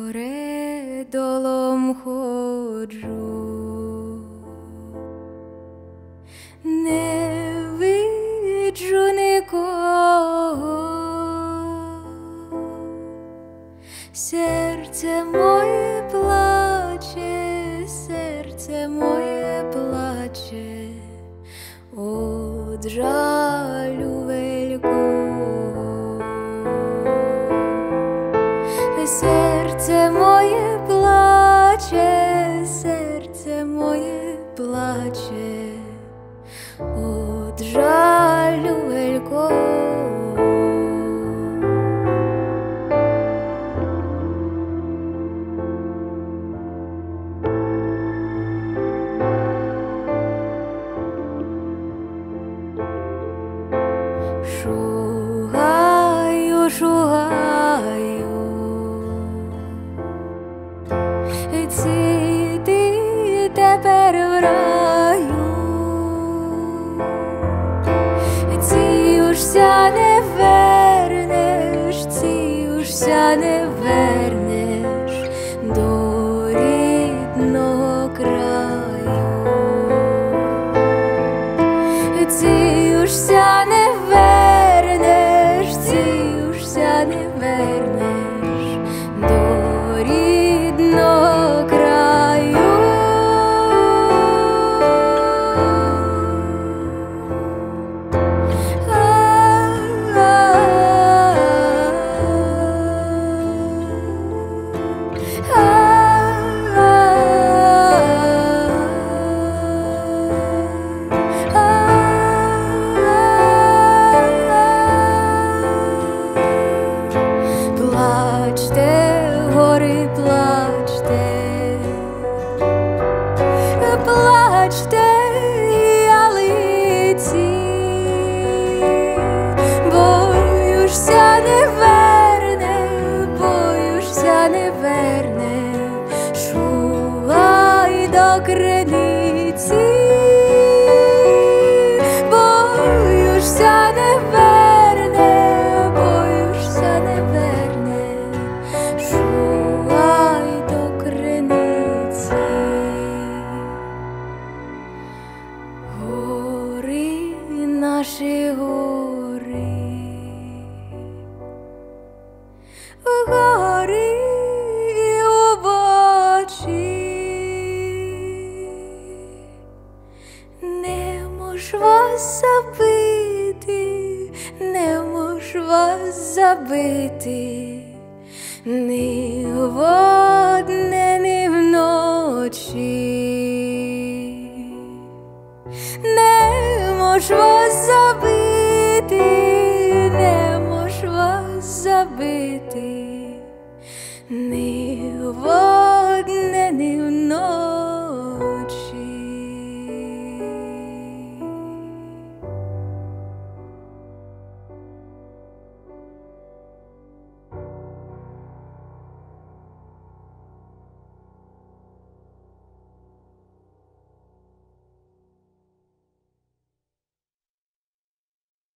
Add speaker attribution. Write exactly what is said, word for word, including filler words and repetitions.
Speaker 1: коридором ходжу, не виджу нікого, серце моє плаче, серце моє плаче, од жалю великого. Серце моє плаче, серце моє плаче, од жалю великого. Шугаю, шугаю, ці ти тепер в раю, ці ужся не вернеш, ці ужся не вернеш до рідного краю, ці ужся не вернеш, ці ужся не вернеш до рідного краю. Плачте, гори, плачте, плачте, ялиці, боюшся не верне, боюшся не верне, шугай до криниці, боюшся не верне, боюшся не верне, шугай до криниці. Гори, наші гори, гори убочі, не мож вас забити, не мож вас забити, ні водне, ні вночі, не мож вас забити, не мож вас забити, ні водне.